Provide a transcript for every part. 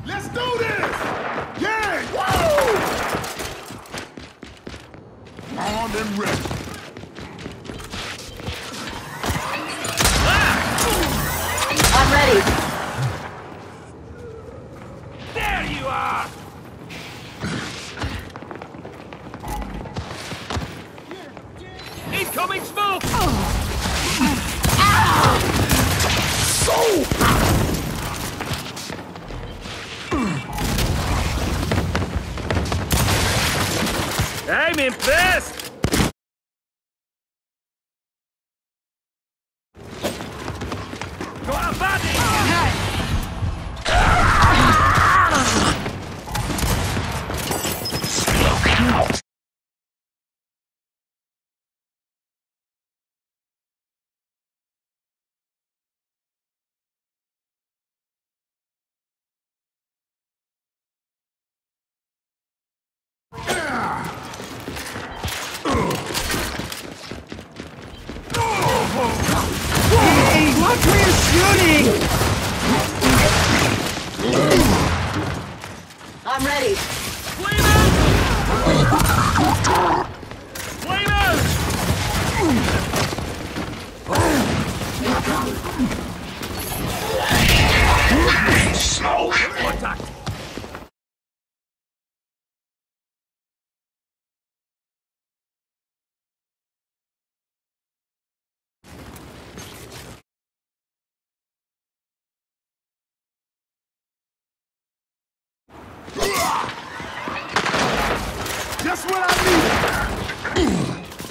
Let's do this! Yeah! Woo! Armed and ready. I'm ready. There you are! Incoming smoke! So I'm impressed! Got a baddie! Hey, watch where you're shooting! I'm ready. Flame out! Flame out! smoke. Contact! Just what I needed.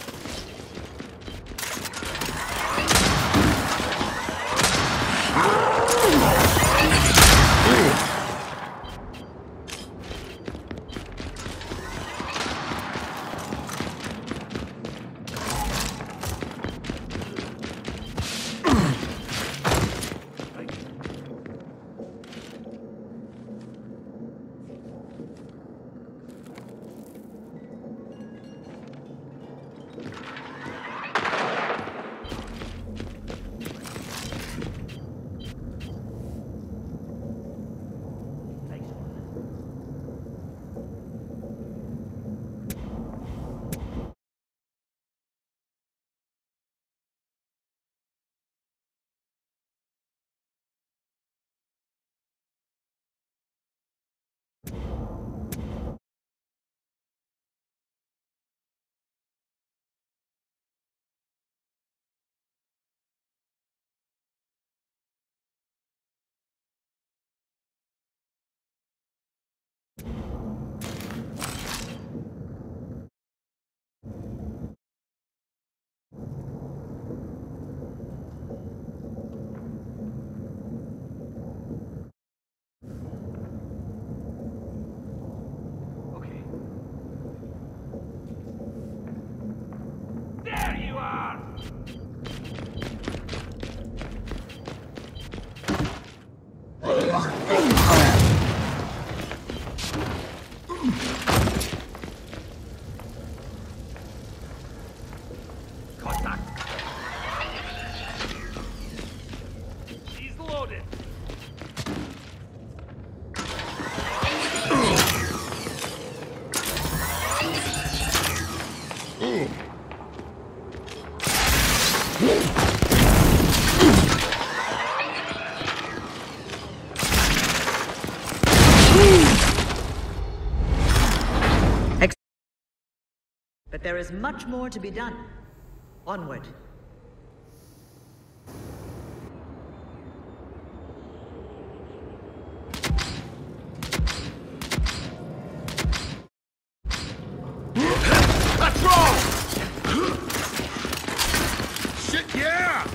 Okay. There you are! Contact! She's loaded! But there is much more to be done. Onward. Let's roll! Shit, yeah!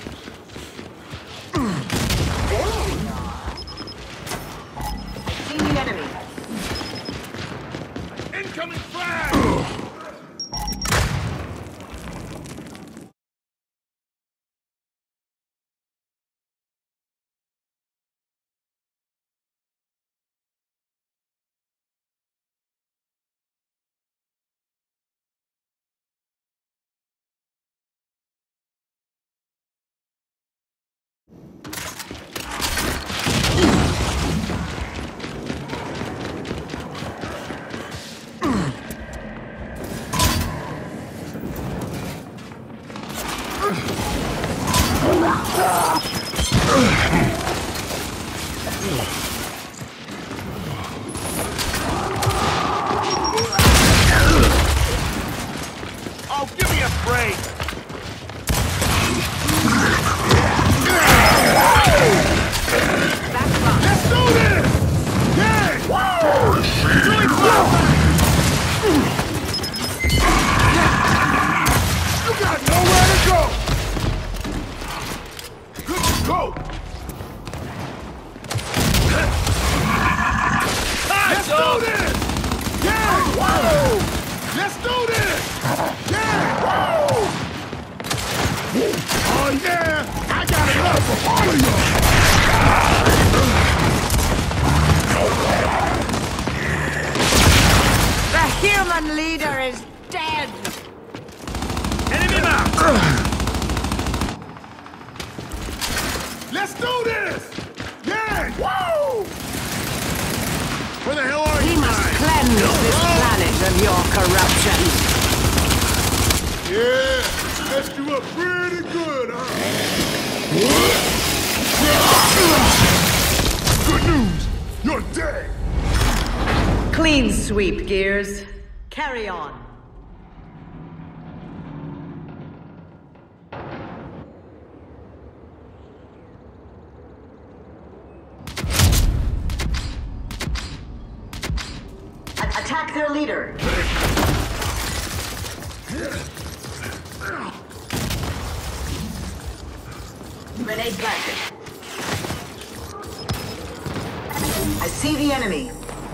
See the enemy. Incoming flag! Oh, give me a break! Let's do this! Yeah! Whoa! Doing well! You got nowhere to go! Good to go! Let's do this! Yeah! Whoa! Let's do this! Yeah! Whoa! Oh yeah! I got enough for all of you! The human leader is dead! Enemy mark! Let's do this! Yeah! Whoa! Where the hell are you? We must cleanse this planet of your corruption. Yeah! Messed you up pretty good, huh? Good news! You're dead! Clean sweep, Gears. Carry on. Attack their leader. Grenade planted. I see the enemy.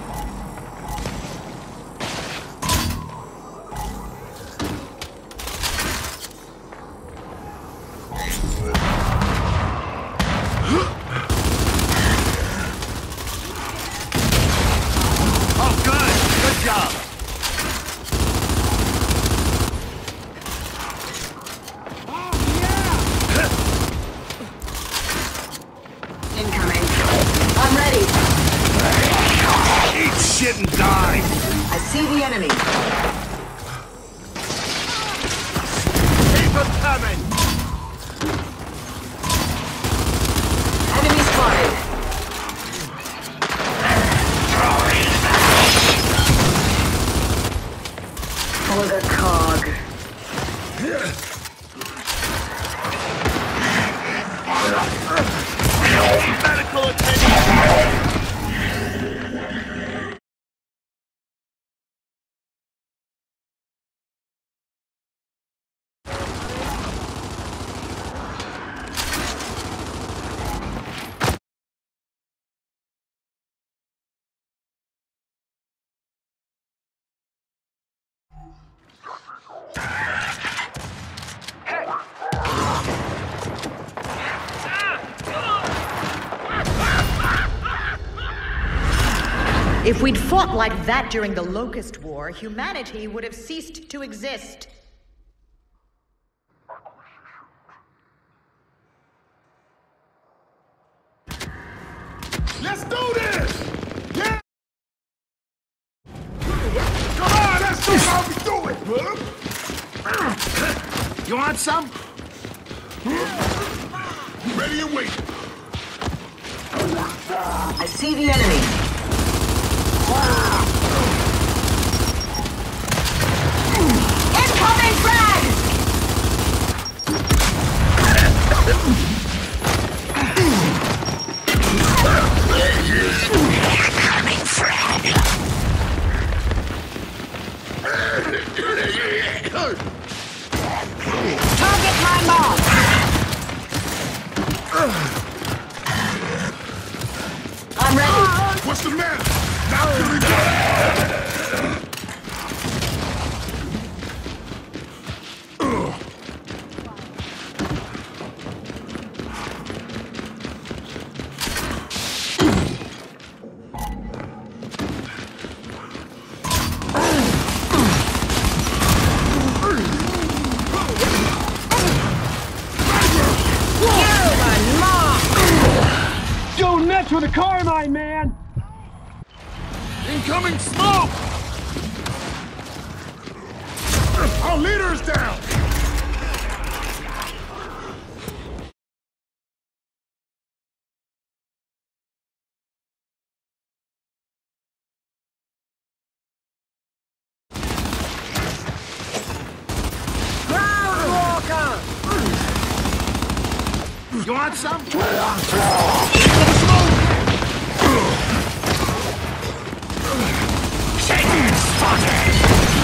Oh, good! Good job! Incoming. I'm ready. Eat shit and die! I see the enemy. Keep them coming! Enemy spotted. For the cog. Medical attention! If we'd fought like that during the Locust War, humanity would have ceased to exist. Let's do this! Yeah! Come on, let's see how we do it! You want some? Ready and wait! I see the enemy. Incoming frag! Incoming frag! Target my mark! I'm ready. What's the matter? Now can we go? Don't mess with a Carmine, man! Incoming smoke! Our leader is down! You want some? Satan spotted!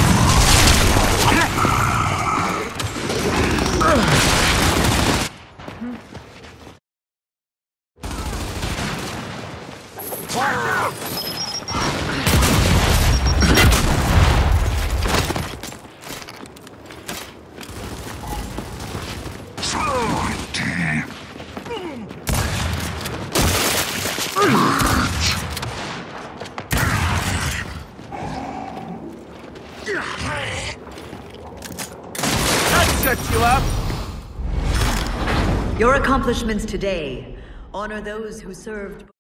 That shut you up. Your accomplishments today honor those who served